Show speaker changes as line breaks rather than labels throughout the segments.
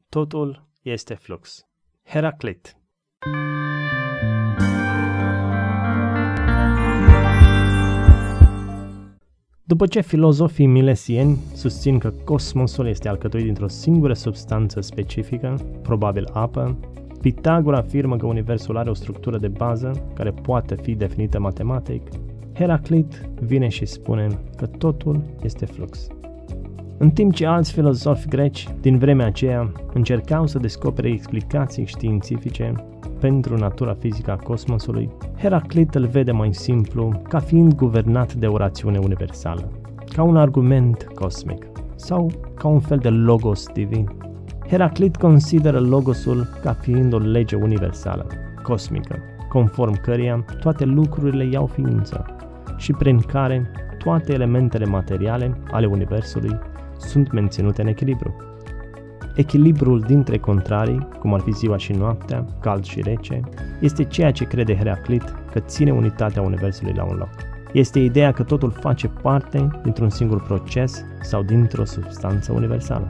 Totul este flux. Heraclit. După ce filozofii milesieni susțin că cosmosul este alcătuit dintr-o singură substanță specifică, probabil apă, Pitagora afirmă că universul are o structură de bază care poate fi definită matematic, Heraclit vine și spune că totul este flux. În timp ce alți filozofi greci din vremea aceea încercau să descopere explicații științifice pentru natura fizică a cosmosului, Heraclit îl vede mai simplu ca fiind guvernat de o rațiune universală, ca un argument cosmic sau ca un fel de logos divin. Heraclit consideră logosul ca fiind o lege universală, cosmică, conform căreia toate lucrurile iau ființă și prin care toate elementele materiale ale universului sunt menținute în echilibru. Echilibrul dintre contrarii, cum ar fi ziua și noaptea, cald și rece, este ceea ce crede Heraclit că ține unitatea universului la un loc. Este ideea că totul face parte dintr-un singur proces sau dintr-o substanță universală.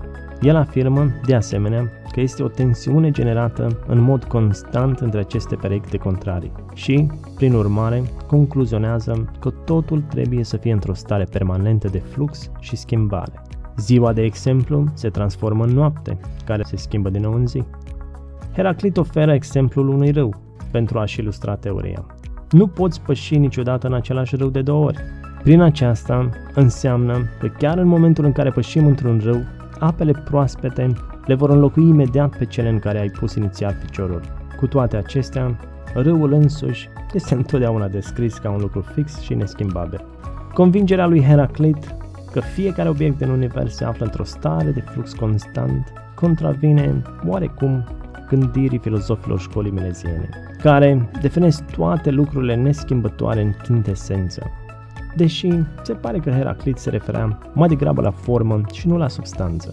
El afirmă, de asemenea, că este o tensiune generată în mod constant între aceste perechi de contrarii și, prin urmare, concluzionează că totul trebuie să fie într-o stare permanentă de flux și schimbare. Ziua, de exemplu, se transformă în noapte, care se schimbă din nou în zi. Heraclit oferă exemplul unui râu pentru a-și ilustra teoria. Nu poți păși niciodată în același râu de două ori. Prin aceasta înseamnă că chiar în momentul în care pășim într-un râu, apele proaspete le vor înlocui imediat pe cele în care ai pus inițial piciorul. Cu toate acestea, râul însuși este întotdeauna descris ca un lucru fix și neschimbabil. Convingerea lui Heraclit că fiecare obiect din univers se află într-o stare de flux constant contravine oarecum gândirii filozofilor școlii milesiene, care definesc toate lucrurile neschimbătoare în chintesență, deși se pare că Heraclit se referea mai degrabă la formă și nu la substanță.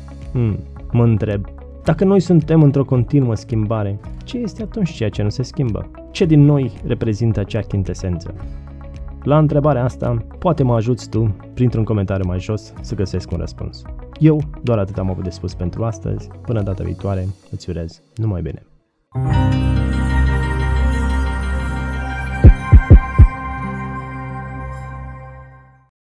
Mă întreb, dacă noi suntem într-o continuă schimbare, ce este atunci ceea ce nu se schimbă? Ce din noi reprezintă acea chintesență? La întrebarea asta, poate mă ajuți tu, printr-un comentariu mai jos, să găsesc un răspuns. Eu doar atât am avut de spus pentru astăzi, până data viitoare, îți urez numai bine!